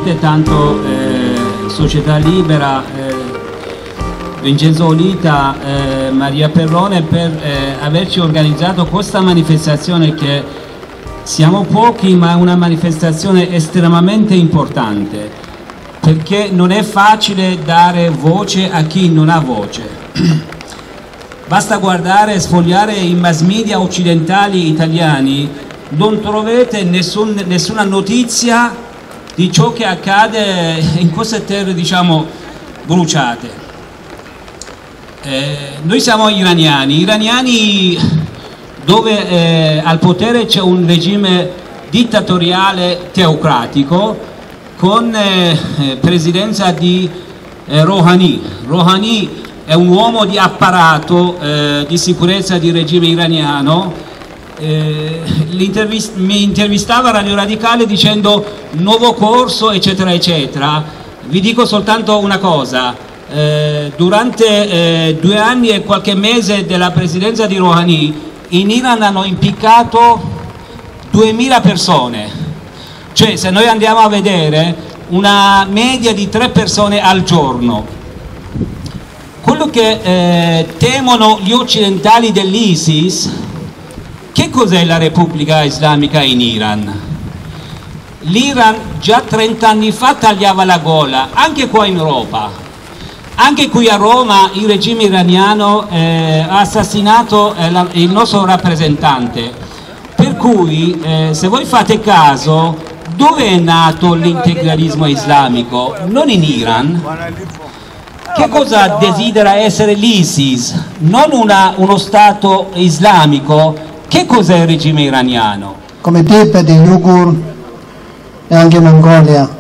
ovviamente tanto Società Libera, Vincenzo Olita, Maria Perrone per averci organizzato questa manifestazione, che siamo pochi ma è una manifestazione estremamente importante, perché non è facile dare voce a chi non ha voce. Basta guardare, sfogliare i mass media occidentali italiani, non troverete nessuna notizia di ciò che accade in queste terre, diciamo, bruciate. Noi siamo iraniani dove al potere c'è un regime dittatoriale teocratico con presidenza di Rouhani. Rouhani è un uomo di apparato di sicurezza di regime iraniano. Mi intervistava Radio Radicale dicendo nuovo corso eccetera eccetera. Vi dico soltanto una cosa: durante 2 anni e qualche mese della presidenza di Rouhani in Iran hanno impiccato 2000 persone, cioè se noi andiamo a vedere una media di 3 persone al giorno. Quello che temono gli occidentali dell'ISIS, che cos'è la Repubblica Islamica in Iran? L'Iran già 30 anni fa tagliava la gola, anche qua in Europa. Anche qui a Roma il regime iraniano ha assassinato il nostro rappresentante, per cui se voi fate caso, dove è nato l'integralismo islamico? Non in Iran. Che cosa desidera essere l'ISIS? Non uno Stato islamico. Che cos'è il regime iraniano? Come Tibet, Uighur e anche Mongolia.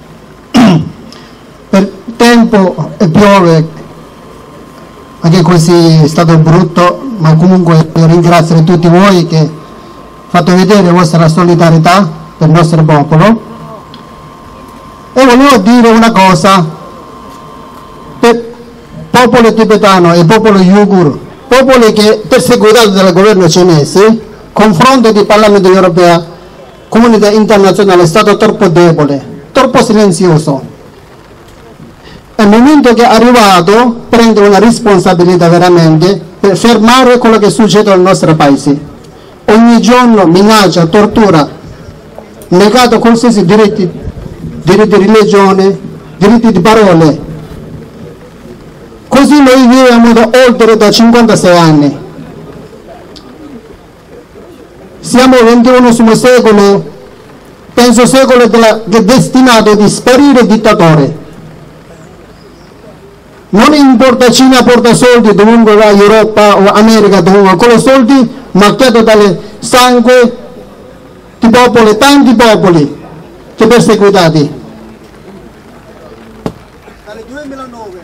Per tempo e piove, anche così è stato brutto, ma comunque ringrazio tutti voi che fate vedere la vostra solidarietà per il nostro popolo. E volevo dire una cosa: per il popolo tibetano e il popolo Uighur, popoli che perseguitati dal governo cinese, confronto di Parlamento europeo, comunità internazionale, è stato troppo debole, troppo silenzioso. È il momento che è arrivato prendere una responsabilità veramente per fermare quello che succede nel nostro paese. Ogni giorno minaccia, tortura, negato qualsiasi diritti di religione, diritti di parole. Così noi viviamo da oltre 56 anni. Siamo al XXI secolo, penso secolo che è destinato di sparire il dittatore. Non importa Cina porta soldi dovunque va, Europa o America, dovunque, con i soldi macchiato dal sangue di popoli, tanti popoli che perseguitati. Dal 2009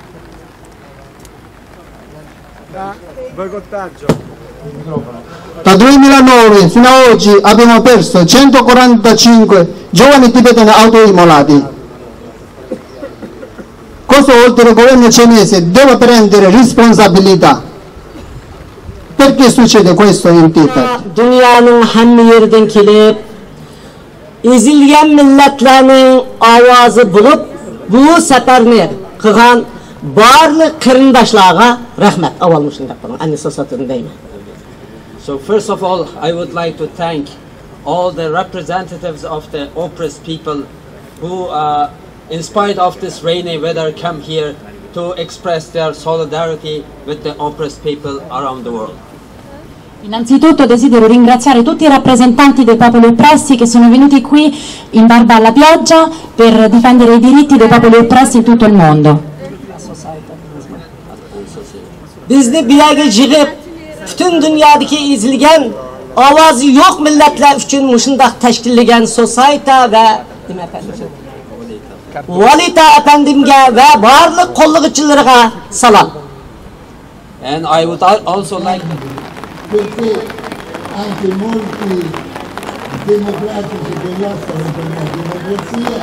da boicottaggio. Dal 2009 fino ad oggi abbiamo perso 145 giovani tibetani autoimmolati. Questo oltre il governo cinese deve prendere responsabilità. Perché succede questo in Tibet? Dünyanın hamma yerinden kelip, ezilgen milletlerinin avazı bulup, bu seferini kılgan barlık kırındaşlarga rahmet. Avalmışım yapalım, annesi satın değil mi? So first of all, I would like to thank all the representatives of the oppressed people who, in spite of this rainy weather, come here to express their solidarity with the oppressed people around the world. Innanzitutto desidero ringraziare tutti i rappresentanti dei popoli oppressi che sono venuti qui in barba alla pioggia per difendere i diritti dei popoli oppressi in tutto il mondo. Bizni bilagi jig'ib, bütün dünyadaki ezilgen, avazı yok milletler üçün muşundaq teşkillagan Society ve Valita efendimge ve barlık kolluğuçularına salam. And I would also like perché anche molti democratici che lottano per la democrazia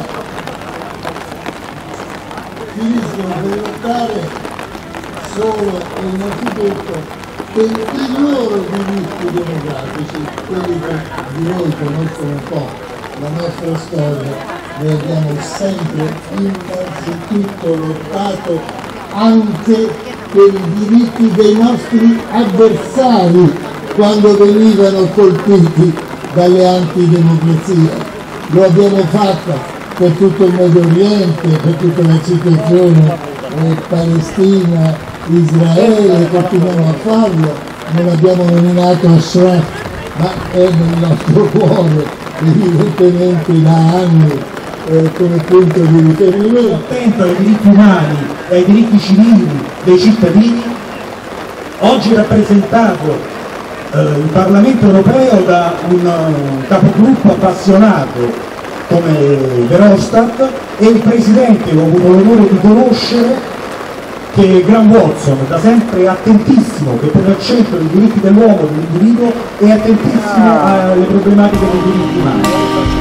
finiscono per lottare solo e innanzitutto per i loro diritti democratici, quelli che di noi conoscono un po' la nostra storia noi abbiamo sempre innanzitutto lottato anche per i diritti dei nostri avversari quando venivano colpiti dalle antidemocrazie. Lo abbiamo fatto per tutto il Medio Oriente, per tutta la situazione Palestina, Israele, continuiamo a farlo, non abbiamo nominato Ashraf, ma è nel nostro cuore, evidentemente da anni come punto di riferimento. Attento ai diritti umani e ai diritti civili dei cittadini, oggi rappresentato il Parlamento europeo da un capogruppo appassionato come Verhofstadt e il Presidente, ho avuto l'onore di conoscere, che Graham Watson, da sempre attentissimo, che pone al centro i diritti dell'uomo, dell'individuo, e attentissimo alle problematiche dei diritti umani.